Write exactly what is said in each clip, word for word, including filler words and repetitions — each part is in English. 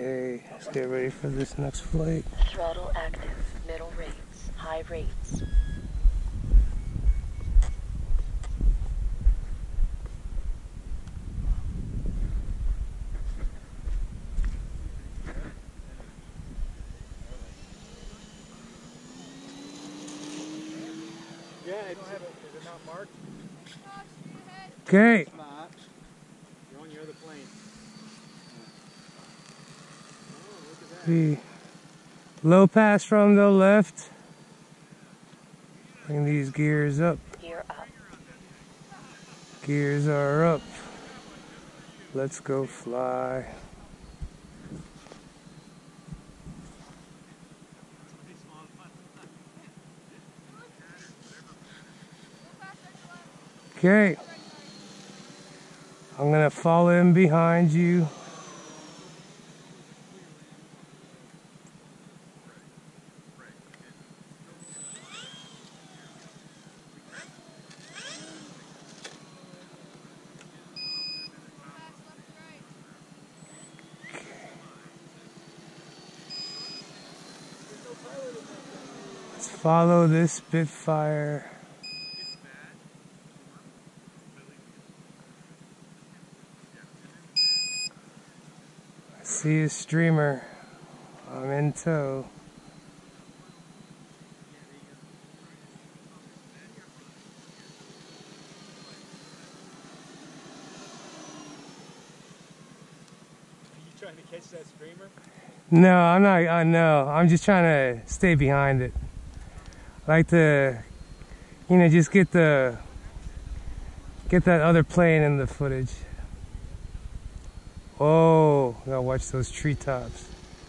Okay, let's get ready for this next flight. Throttle active, middle rates, high rates. Yeah, it don't have a, is it not marked? Okay. You're on your other plane. Oh, look at that. The low pass from the left. Bring these gears up. Gear up. Gears are up. Let's go fly. Okay. I'm gonna follow in behind you. Let's follow this Spitfire. I see a streamer. I'm in tow. Are you trying to catch that streamer? No, I'm not. I know. I'm just trying to stay behind it. I like to, you know, just get the get that other plane in the footage. Oh, gotta watch those treetops.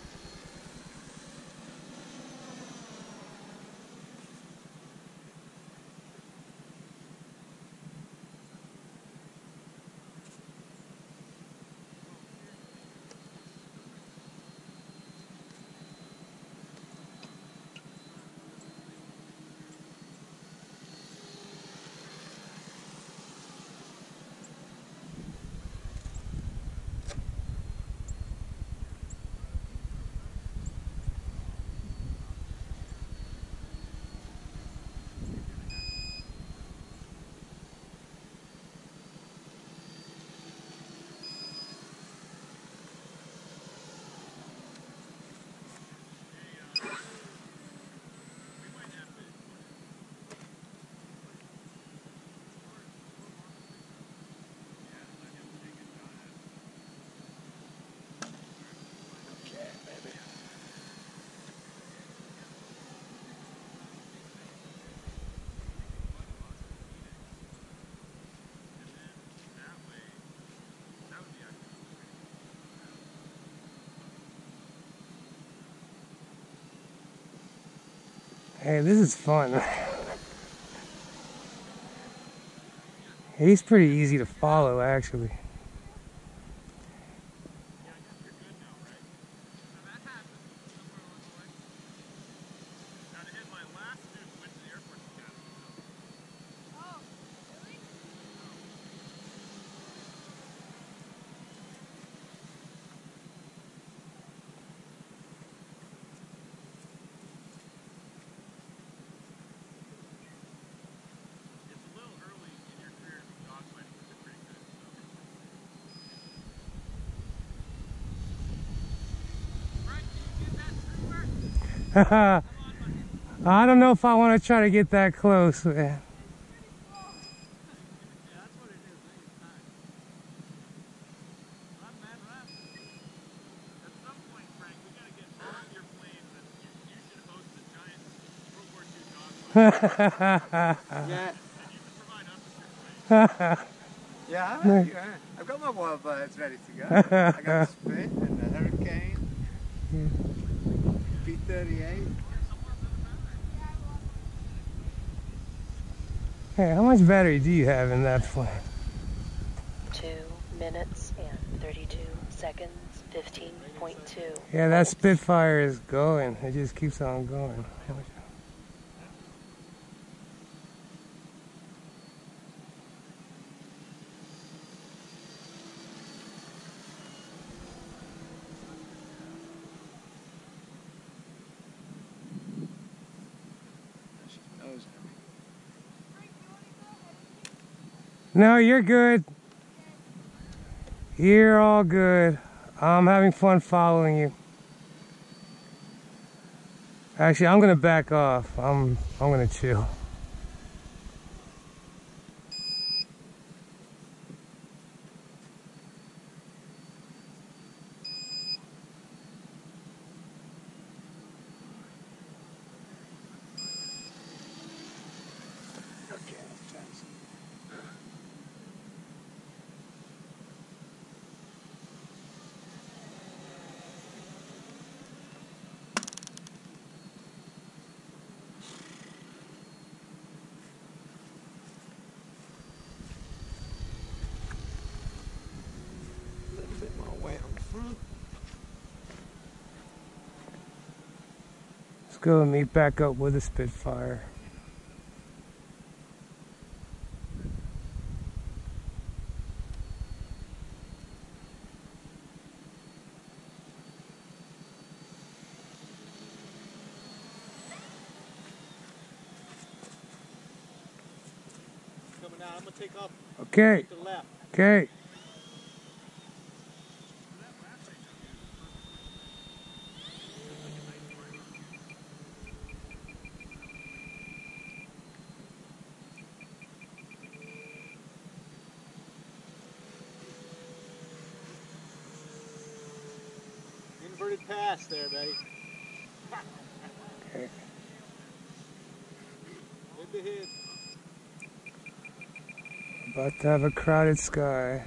Hey, this is fun. He's pretty easy to follow, actually. I don't know if I want to try to get that close, man. Yeah. Yeah, I, yeah, I've got my wild birds ready to go. I got the Spit and the Hurricane, P thirty-eight. Hey, how much battery do you have in that plane? Two minutes and thirty-two seconds, fifteen point two. Yeah, that Spitfire is going. It just keeps on going. No, you're good. You're all good. I'm having fun following you. Actually, I'm gonna back off. I'm I'm gonna chill. Let's go and meet back up with the Spitfire. Coming out, I'm gonna take off. Okay. To the left. Okay. Inverted pass there, buddy. Okay. Head to head. About to have a crowded sky.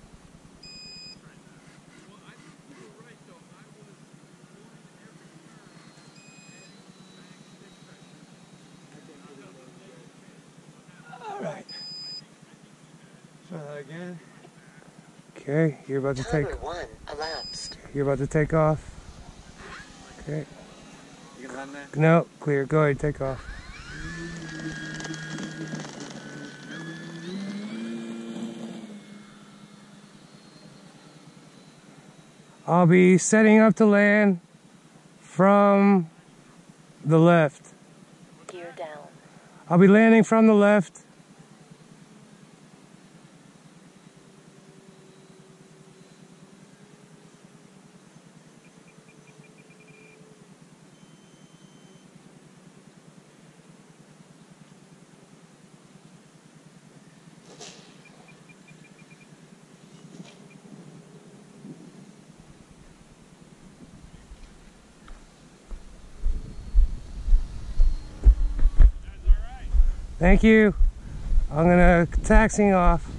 All right. Try that again. Okay, you're about to take. Tower one elapsed. You're about to take off. Okay. You can run there. No, clear. Go ahead, take off. I'll be setting up to land from the left. Gear down. I'll be landing from the left. Thank you. I'm gonna taxiing off.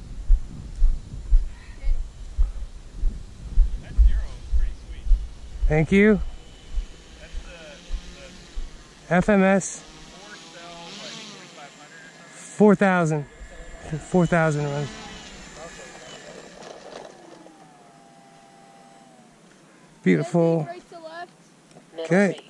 That zero is pretty sweet. Thank you. That's the, the F M S four cell, like forty-five hundred or something. four thousand. four thousand runs. Beautiful. Middle Okay. rate.